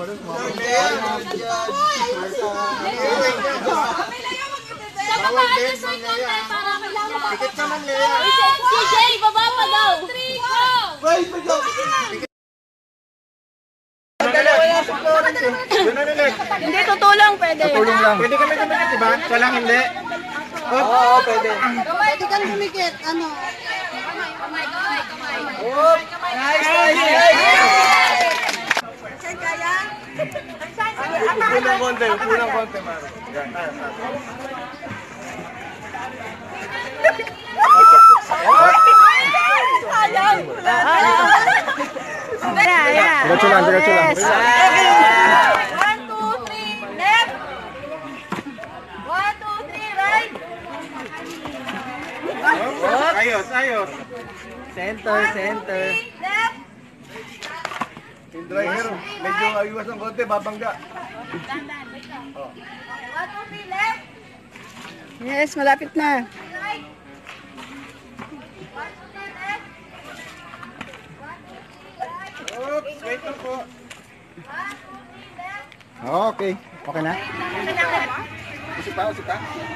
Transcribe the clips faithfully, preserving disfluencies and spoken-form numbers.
Bawal din, Manlea. Pikit ka, Manlea. Si Jay, baba pa daw. Hindi, tutulong, pwede. Tutulong lang. Pwede kami dumikit, diba? Siya lang hindi. Oo, oo, pwede. Pwede kang dumikit, ano? Nice, nice, nice. Saan kaya? Unang konti, unang konti, Maro. Yan. Sayang. Diretso lang, diretso lang. One, two, three, left. One, two, three, right. Ayos, ayos. Center, center. Left. Yung driver, medyo aywas ng konti, babangga. One, two, three, left. Yes, malapit na. Right. One, two, three, left. Oops, wait lang po. One, two, three, left. Okay, okay na? Usi pa, usi pa.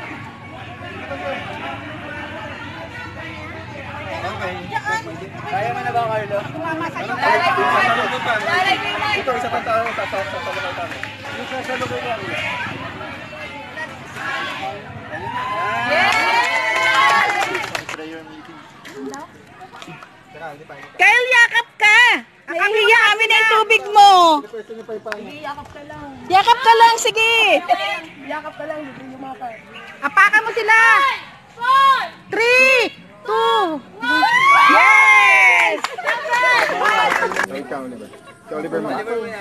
Okay. Kaya mo na ba, Carlo? Ito, isa pang tao, sasalungan tayo. Isa sa lugar lang. Kyle, yakap ka! Nahihiya kami ng tubig mo! Yakap ka lang, sige! Yakap ka lang, hindi lumakad. Apakan mo sila! Three! Two! Yes! Ikaw, Oliver. Ikaw, Oliver man.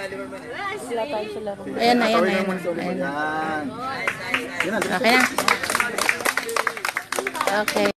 Ayan na, ayan na. Ayan. Yan. Yan na, Okay na. Okay.